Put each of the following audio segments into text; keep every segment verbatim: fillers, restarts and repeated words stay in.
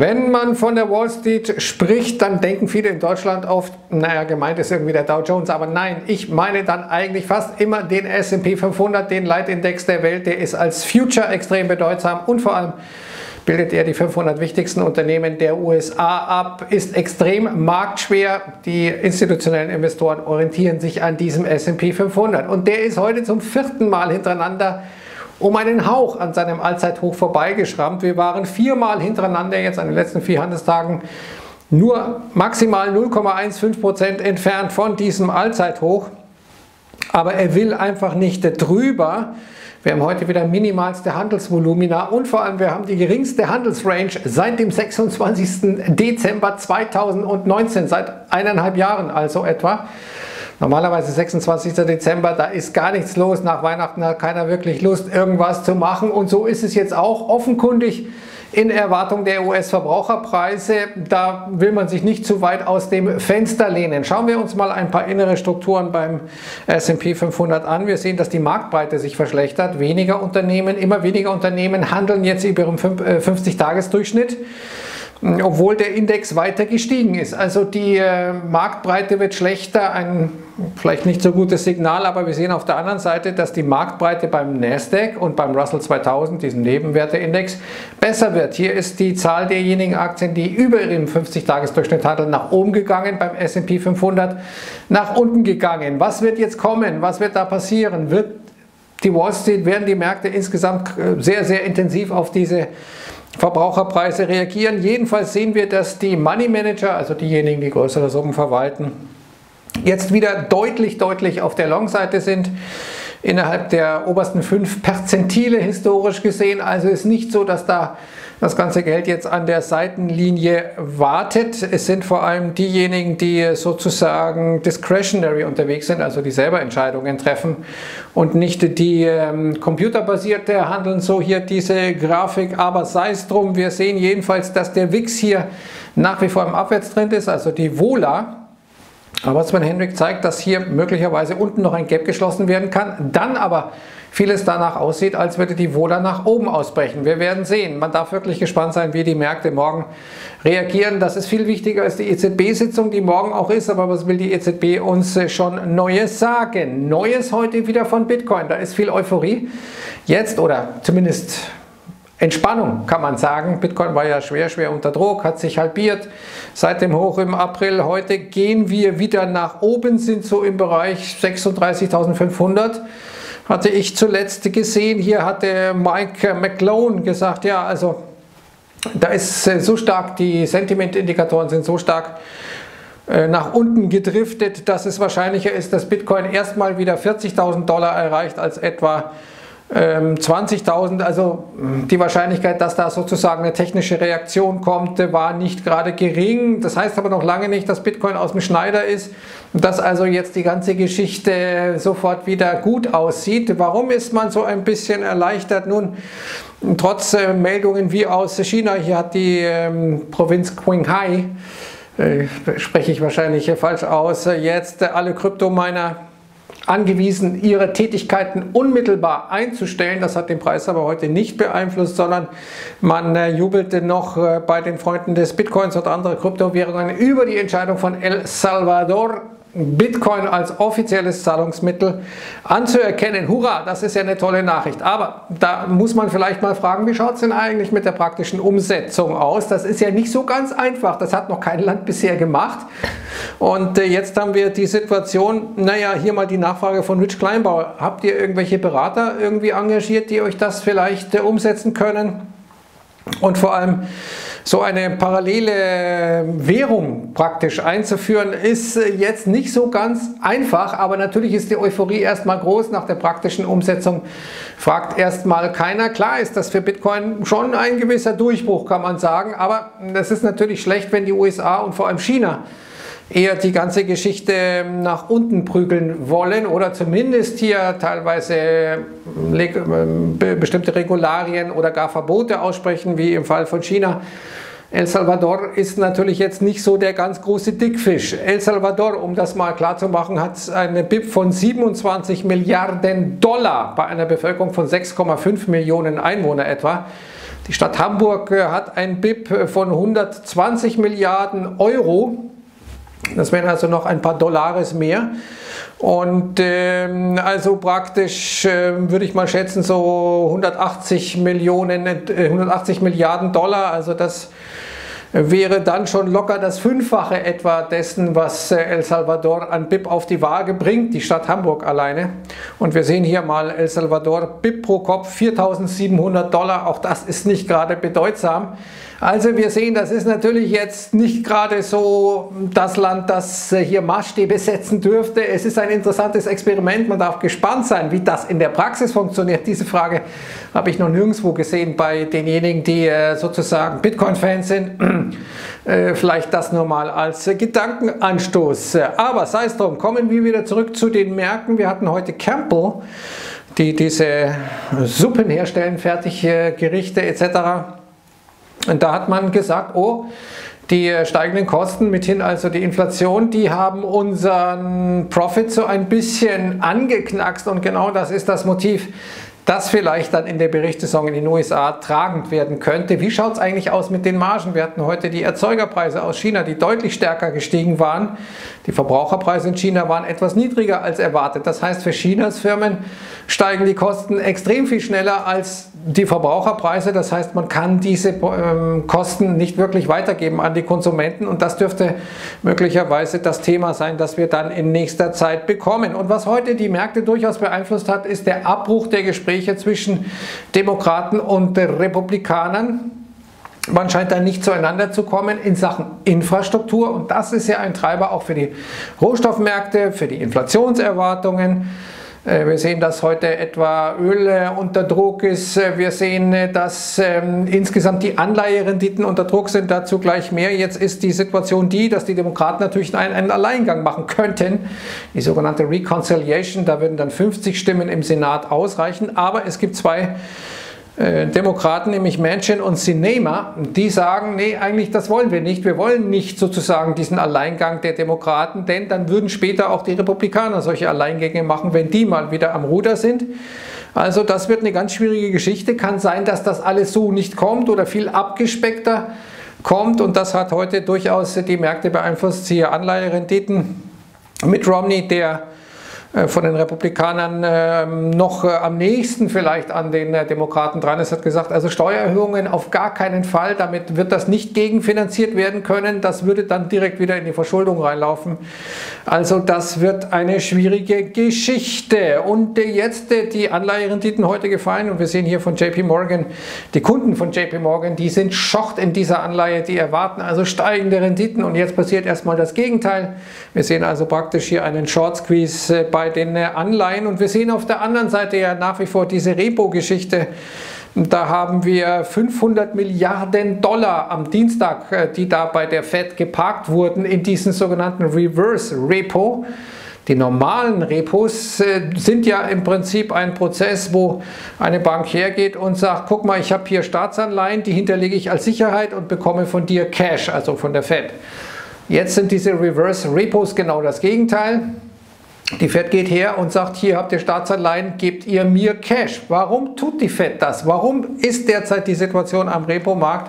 Wenn man von der Wall Street spricht, dann denken viele in Deutschland oft, naja, gemeint ist irgendwie der Dow Jones, aber nein, ich meine dann eigentlich fast immer den S und P fünfhundert, den Leitindex der Welt, der ist als Future extrem bedeutsam und vor allem bildet er die fünfhundert wichtigsten Unternehmen der U S A ab, ist extrem marktschwer. Die institutionellen Investoren orientieren sich an diesem S und P fünfhundert und der ist heute zum vierten Mal hintereinander um einen Hauch an seinem Allzeithoch vorbeigeschrammt. Wir waren viermal hintereinander jetzt an den letzten vier Handelstagen nur maximal null Komma fünfzehn Prozent entfernt von diesem Allzeithoch. Aber er will einfach nicht drüber. Wir haben heute wieder minimalste Handelsvolumina und vor allem wir haben die geringste Handelsrange seit dem sechsundzwanzigsten Dezember zweitausendneunzehn, seit eineinhalb Jahren also etwa. Normalerweise sechsundzwanzigster Dezember, da ist gar nichts los, nach Weihnachten hat keiner wirklich Lust, irgendwas zu machen und so ist es jetzt auch offenkundig in Erwartung der U S-Verbraucherpreise. Da will man sich nicht zu weit aus dem Fenster lehnen. Schauen wir uns mal ein paar innere Strukturen beim S und P fünfhundert an. Wir sehen, dass die Marktbreite sich verschlechtert. Weniger Unternehmen, immer weniger Unternehmen handeln jetzt über ihren fünfzig-Tages-Durchschnitt. Obwohl der Index weiter gestiegen ist. Also die äh, Marktbreite wird schlechter, ein vielleicht nicht so gutes Signal, aber wir sehen auf der anderen Seite, dass die Marktbreite beim Nasdaq und beim Russell zweitausend, diesem Nebenwerteindex, besser wird. Hier ist die Zahl derjenigen Aktien, die über ihrem fünfzig-Tages-Durchschnitt handeln, nach oben gegangen, beim S und P fünfhundert nach unten gegangen. Was wird jetzt kommen? Was wird da passieren? Wird die Wall Street, werden die Märkte insgesamt sehr, sehr intensiv auf diese Verbraucherpreise reagieren? Jedenfalls sehen wir, dass die Money Manager, also diejenigen, die größere Summen verwalten, jetzt wieder deutlich, deutlich auf der Long-Seite sind, innerhalb der obersten fünf Perzentile historisch gesehen. Also ist nicht so, dass da das ganze Geld jetzt an der Seitenlinie wartet. Es sind vor allem diejenigen, die sozusagen discretionary unterwegs sind, also die selber Entscheidungen treffen und nicht die ähm, computerbasierte handeln. So hier diese Grafik, aber sei es drum. Wir sehen jedenfalls, dass der W I X hier nach wie vor im Abwärtstrend ist, also die Vola. Aber Sven Henrich zeigt, dass hier möglicherweise unten noch ein Gap geschlossen werden kann, dann aber vieles danach aussieht, als würde die Vola nach oben ausbrechen. Wir werden sehen. Man darf wirklich gespannt sein, wie die Märkte morgen reagieren. Das ist viel wichtiger als die E Z B-Sitzung, die morgen auch ist. Aber was will die E Z B uns schon Neues sagen? Neues heute wieder von Bitcoin. Da ist viel Euphorie. Jetzt oder zumindest Entspannung kann man sagen. Bitcoin war ja schwer, schwer unter Druck, hat sich halbiert seit dem Hoch im April. Heute gehen wir wieder nach oben, sind so im Bereich sechsunddreißigtausendfünfhundert. Hatte ich zuletzt gesehen. Hier hatte Mike McClone gesagt, ja, also da ist so stark, die Sentiment-Indikatoren sind so stark nach unten gedriftet, dass es wahrscheinlicher ist, dass Bitcoin erstmal wieder vierzigtausend Dollar erreicht als etwa zwanzigtausend, also die Wahrscheinlichkeit, dass da sozusagen eine technische Reaktion kommt, war nicht gerade gering. Das heißt aber noch lange nicht, dass Bitcoin aus dem Schneider ist, dass also jetzt die ganze Geschichte sofort wieder gut aussieht. Warum ist man so ein bisschen erleichtert? Nun, trotz äh, Meldungen wie aus China, hier hat die ähm, Provinz Qinghai, äh, spreche ich wahrscheinlich hier falsch aus, jetzt äh, alle Kryptominer angewiesen, ihre Tätigkeiten unmittelbar einzustellen. Das hat den Preis aber heute nicht beeinflusst, sondern man äh, jubelte noch äh, bei den Freunden des Bitcoins und anderer Kryptowährungen über die Entscheidung von El Salvador, Bitcoin als offizielles Zahlungsmittel anzuerkennen. Hurra, das ist ja eine tolle Nachricht. Aber da muss man vielleicht mal fragen, wie schaut es denn eigentlich mit der praktischen Umsetzung aus? Das ist ja nicht so ganz einfach. Das hat noch kein Land bisher gemacht. Und äh, jetzt haben wir die Situation, naja, hier mal die Nachfrage von Rich Kleinbauer. Habt ihr irgendwelche Berater irgendwie engagiert, die euch das vielleicht äh, umsetzen können? Und vor allem so eine parallele Währung praktisch einzuführen, ist jetzt nicht so ganz einfach, aber natürlich ist die Euphorie erstmal groß. Nach der praktischen Umsetzung fragt erstmal keiner. Klar ist das für Bitcoin schon ein gewisser Durchbruch, kann man sagen, aber das ist natürlich schlecht, wenn die U S A und vor allem China eher die ganze Geschichte nach unten prügeln wollen oder zumindest hier teilweise bestimmte Regularien oder gar Verbote aussprechen, wie im Fall von China. El Salvador ist natürlich jetzt nicht so der ganz große Dickfisch. El Salvador, um das mal klar zu machen, hat eine B I P von siebenundzwanzig Milliarden Dollar bei einer Bevölkerung von sechs Komma fünf Millionen Einwohner etwa. Die Stadt Hamburg hat ein B I P von hundertzwanzig Milliarden Euro. Das wären also noch ein paar Dollars mehr. Und ähm, also praktisch äh, würde ich mal schätzen so hundertachtzig Millionen, äh, hundertachtzig Milliarden Dollar. Also das wäre dann schon locker das Fünffache etwa dessen, was El Salvador an B I P auf die Waage bringt, die Stadt Hamburg alleine. Und wir sehen hier mal El Salvador, B I P pro Kopf viertausendsiebenhundert Dollar, auch das ist nicht gerade bedeutsam. Also wir sehen, das ist natürlich jetzt nicht gerade so das Land, das hier Maßstäbe setzen dürfte. Es ist ein interessantes Experiment, man darf gespannt sein, wie das in der Praxis funktioniert. Diese Frage habe ich noch nirgendwo gesehen bei denjenigen, die sozusagen Bitcoin-Fans sind. Vielleicht das nur mal als Gedankenanstoß. Aber sei es drum, kommen wir wieder zurück zu den Märkten. Wir hatten heute Campbell, die diese Suppen herstellen, Fertiggerichte et cetera. Und da hat man gesagt, oh, die steigenden Kosten, mithin also die Inflation, die haben unseren Profit so ein bisschen angeknackst und genau das ist das Motiv, das vielleicht dann in der Berichtssaison in den U S A tragend werden könnte. Wie schaut es eigentlich aus mit den Margen? Wir hatten heute die Erzeugerpreise aus China, die deutlich stärker gestiegen waren. Die Verbraucherpreise in China waren etwas niedriger als erwartet. Das heißt, für Chinas Firmen steigen die Kosten extrem viel schneller als die Verbraucherpreise. Das heißt, man kann diese ähm, Kosten nicht wirklich weitergeben an die Konsumenten und das dürfte möglicherweise das Thema sein, das wir dann in nächster Zeit bekommen. Und was heute die Märkte durchaus beeinflusst hat, ist der Abbruch der Gespräche zwischen Demokraten und Republikanern. Man scheint da nicht zueinander zu kommen in Sachen Infrastruktur und das ist ja ein Treiber auch für die Rohstoffmärkte, für die Inflationserwartungen. Wir sehen, dass heute etwa Öl unter Druck ist. Wir sehen, dass ähm, insgesamt die Anleiherenditen unter Druck sind. Dazu gleich mehr. Jetzt ist die Situation die, dass die Demokraten natürlich einen, einen Alleingang machen könnten. Die sogenannte Reconciliation, da würden dann fünfzig Stimmen im Senat ausreichen. Aber es gibt zwei äh, Demokraten, nämlich Manchin und Sinema, die sagen, nee, eigentlich das wollen wir nicht. Wir wollen nicht sozusagen diesen Alleingang der Demokraten, denn dann würden später auch die Republikaner solche Alleingänge machen, wenn die mal wieder am Ruder sind. Also das wird eine ganz schwierige Geschichte. Kann sein, dass das alles so nicht kommt oder viel abgespeckter kommt und das hat heute durchaus die Märkte beeinflusst. Hier Anleiherenditen mit Romney, der von den Republikanern äh, noch äh, am nächsten vielleicht an den äh, Demokraten dran ist, hat gesagt, also Steuererhöhungen auf gar keinen Fall, damit wird das nicht gegenfinanziert werden können, das würde dann direkt wieder in die Verschuldung reinlaufen. Also das wird eine schwierige Geschichte. Und äh, jetzt äh, die Anleiherenditen heute gefallen und wir sehen hier von J P Morgan, die Kunden von J P Morgan, die sind schockt in dieser Anleihe, die erwarten also steigende Renditen und jetzt passiert erstmal das Gegenteil. Wir sehen also praktisch hier einen Short Squeeze äh, bei den Anleihen und wir sehen auf der anderen Seite ja nach wie vor diese Repo-Geschichte. Da haben wir fünfhundert Milliarden Dollar am Dienstag, die da bei der Fed geparkt wurden in diesen sogenannten Reverse Repo. Die normalen Repos sind ja im Prinzip ein Prozess, wo eine Bank hergeht und sagt, guck mal, ich habe hier Staatsanleihen, die hinterlege ich als Sicherheit und bekomme von dir Cash, also von der Fed. Jetzt sind diese Reverse Repos genau das Gegenteil. Die Fed geht her und sagt, hier habt ihr Staatsanleihen, gebt ihr mir Cash. Warum tut die Fed das? Warum ist derzeit die Situation am Repo-Markt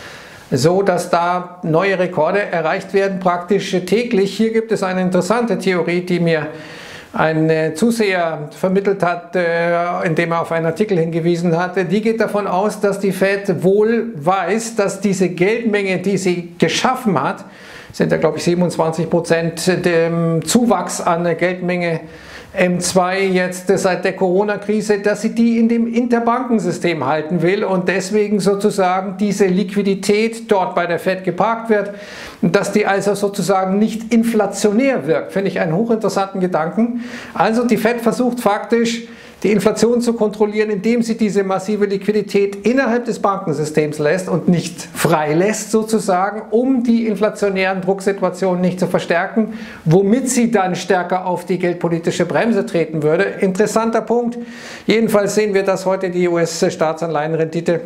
so, dass da neue Rekorde erreicht werden, praktisch täglich? Hier gibt es eine interessante Theorie, die mir ein Zuseher vermittelt hat, indem er auf einen Artikel hingewiesen hatte. Die geht davon aus, dass die Fed wohl weiß, dass diese Geldmenge, die sie geschaffen hat, sind ja glaube ich siebenundzwanzig Prozent dem Zuwachs an der Geldmenge M zwei jetzt seit der Corona-Krise, dass sie die in dem Interbankensystem halten will und deswegen sozusagen diese Liquidität dort bei der Fed geparkt wird, dass die also sozusagen nicht inflationär wirkt. Finde ich einen hochinteressanten Gedanken. Also die Fed versucht faktisch die Inflation zu kontrollieren, indem sie diese massive Liquidität innerhalb des Bankensystems lässt und nicht frei lässt sozusagen, um die inflationären Drucksituationen nicht zu verstärken, womit sie dann stärker auf die geldpolitische Bremse treten würde. Interessanter Punkt. Jedenfalls sehen wir, dass heute die U S-Staatsanleihenrendite,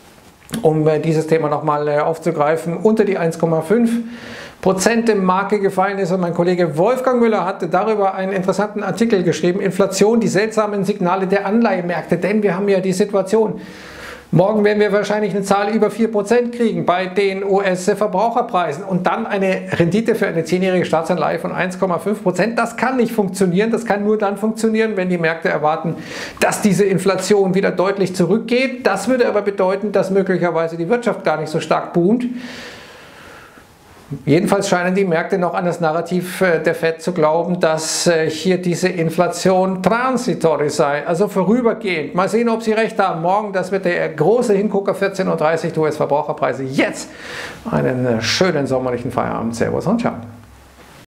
um dieses Thema nochmal aufzugreifen, unter die eins Komma fünf Prozent Marke gefallen ist und mein Kollege Wolfgang Müller hatte darüber einen interessanten Artikel geschrieben, Inflation, die seltsamen Signale der Anleihemärkte, denn wir haben ja die Situation, Morgen werden wir wahrscheinlich eine Zahl über vier Prozent kriegen bei den U S-Verbraucherpreisen und dann eine Rendite für eine zehnjährige Staatsanleihe von eins Komma fünf Prozent. Das kann nicht funktionieren. Das kann nur dann funktionieren, wenn die Märkte erwarten, dass diese Inflation wieder deutlich zurückgeht. Das würde aber bedeuten, dass möglicherweise die Wirtschaft gar nicht so stark boomt. Jedenfalls scheinen die Märkte noch an das Narrativ der Fed zu glauben, dass hier diese Inflation transitory sei, also vorübergehend. Mal sehen, ob sie recht haben. Morgen, das wird der große Hingucker, vierzehn Uhr dreißig, die U S-Verbraucherpreise. Jetzt einen schönen sommerlichen Feierabend. Servus und ciao.